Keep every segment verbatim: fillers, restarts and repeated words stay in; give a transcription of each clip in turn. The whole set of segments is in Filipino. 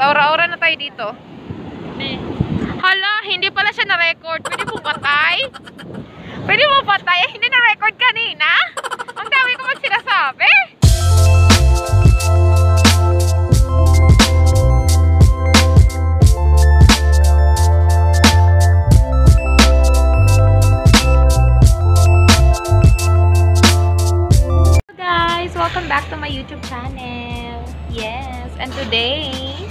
Aura-aura na tayo dito. Hala, hindi pala siya na-record. Pwede mo patay? Pwede mo patay? Eh, hindi na-record kanina? Ang dami ko mag sinasabi. Hello guys! Welcome back to my YouTube channel. Yes, and today,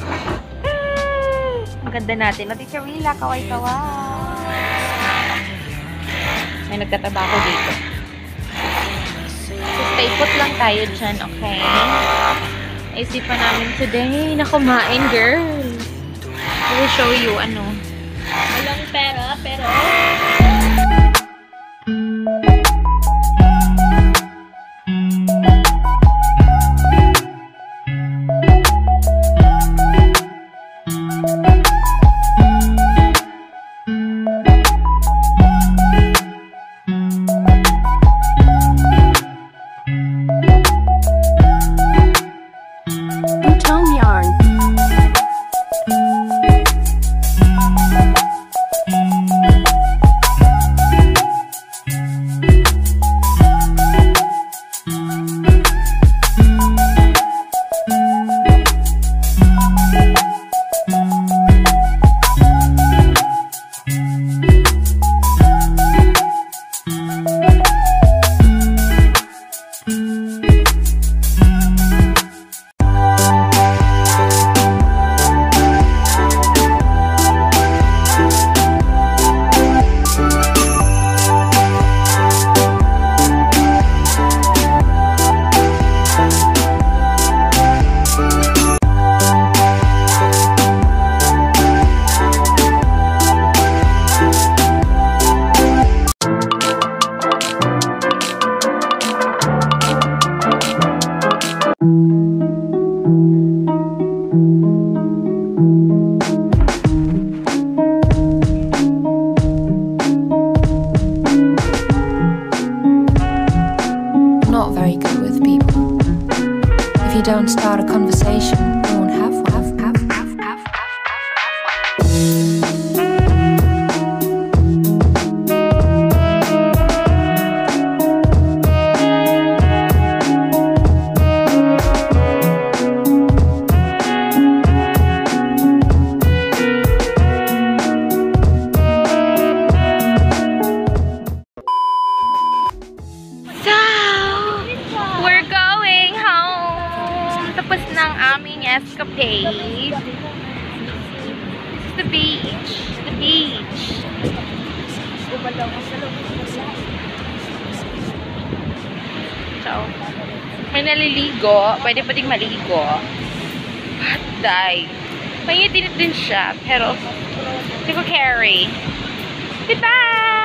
ang ganda natin. Na Teacher Willa, kaway-kaway. May nagtatrabaho dito. So, stay put lang tayo dyan, okay? Naisipan namin today na kumain, girl. I will show you, ano. Walang pera, pero... If you don't start a conversation, you won't have one. Have, have, have, have, have, tapos ng aming escapade. This is the beach. The beach. So, may naliligo. Pwede pa ding maligo. Patay. Mainit-init din siya. Pero, hindi ko carry. Goodbye!